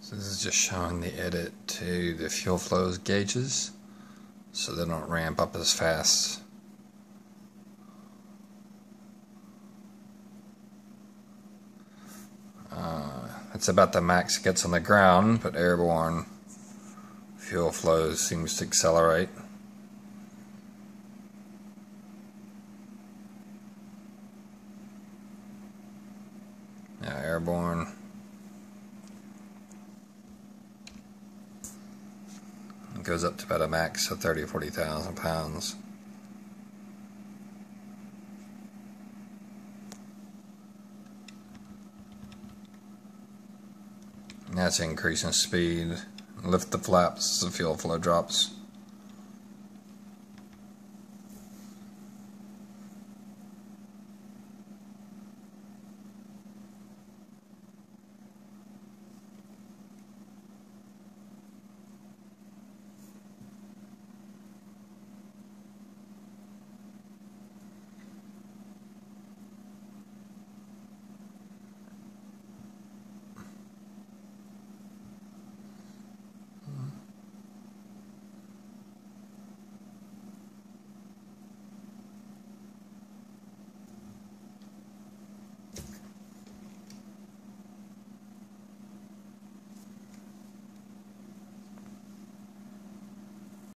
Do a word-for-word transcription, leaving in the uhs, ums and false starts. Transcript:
So this is just showing the edit to the fuel flow gauges so they don't ramp up as fast. Uh, it's about the max it gets on the ground, but airborne fuel flow seems to accelerate. Yeah, airborne. It goes up to about a max of thirty or forty thousand pounds. And that's increasing speed. Lift the flaps as the fuel flow drops.